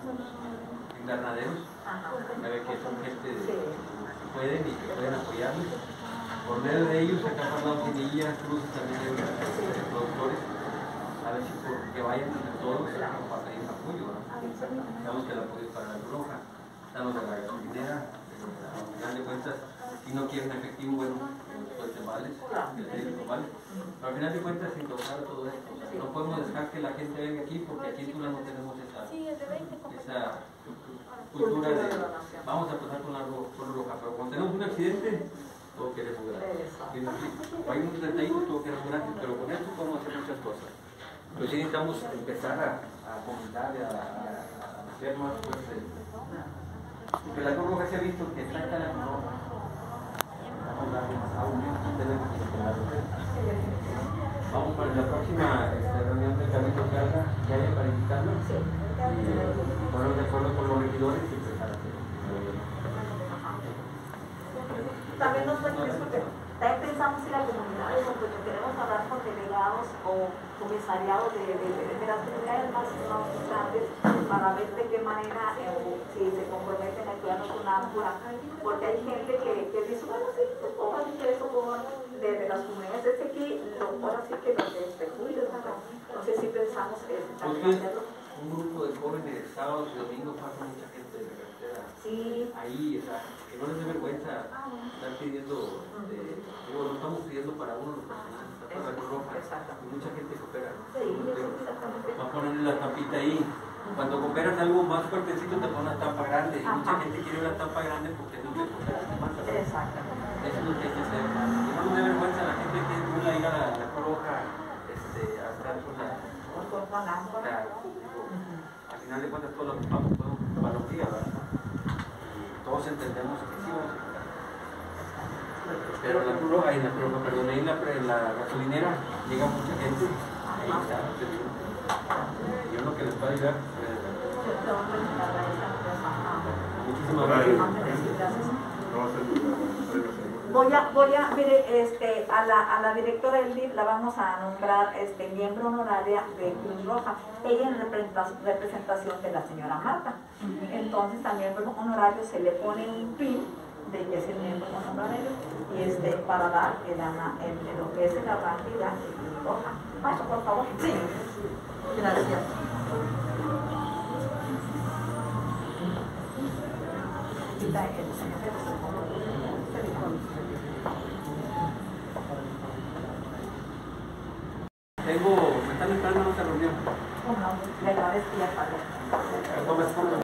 invernaderos, sabe que son gente que pueden y que pueden apoyarles. Por medio de ellos, acá han dado semillas, cruces también de productores, a ver si porque vayan entre todos para pedir apoyo. Sabemos que el apoyo es para la Cruz Roja, están los de la gasolinera, al final de cuentas, si no quieren efectivo, bueno, pues te vales, pero al final de cuentas, sin tocar todo esto, no podemos dejar que la gente venga aquí porque aquí en Tula no tenemos esa cultura de vamos a pasar con la Cruz Roja, pero cuando tenemos un accidente, todo queremos gratis. Hay un detallito, todo queremos gratis, pero con esto podemos hacer muchas cosas. Pero sí necesitamos empezar a comentar, a hacer más fuerte. Porque la Cruz Roja se ha visto que saca la Cruz Roja. Vamos a darle más audio, tenemos que esperar. Vamos para la próxima reunión del Cabildo Carga, que haya para invitarlo, y ponernos de acuerdo con los regidores y empezar a hacerlo. También también pensamos en las comunidades, porque queremos hablar con delegados o comisariados de las comunidades más grandes para ver de qué manera si se comprometen a cuidarnos una ámpula, porque hay gente que dice, bueno, sí, pues pongan eso de las comunidades, es que aquí, ahora sí que los de julio, entonces sí pensamos también hacerlo. Un grupo de jóvenes sábados y domingos pasa mucha gente de la carretera. Sí. Ahí, o sea, que no les dé vergüenza estar pidiendo, no estamos pidiendo para uno, para la Cruz Roja, y mucha gente coopera. Sí, exactamente. Va a ponerle la tapita ahí. Cuando cooperas algo más fuertecito te pones una tapa grande. Y mucha gente quiere una tapa grande porque no le cooperas más. Exactamente. Eso es lo que hay que hacer. Y no nos dé vergüenza a la gente que no la ir a la Cruz Roja a estar con la. Al final de cuentas todos los ocupamos para los días, ¿verdad? Y todos entendemos que sí vamos a ocupar. Pero la Cruz Roja, perdón, ahí en la gasolinera llega mucha gente. Ahí está, yo lo que les puedo ayudar. Muchísimas gracias. Mire, a la directora del DIF la vamos a nombrar miembro honoraria de Cruz Roja, ella en representación de la señora Marta. Entonces al miembro honorario se le pone un pin de que es el miembro honorario y para dar en lo que es el arranque y la Cruz Roja. Paso, por favor. Sí. Gracias. Me están esperando en otra reunión. Le agradezco ya, padre.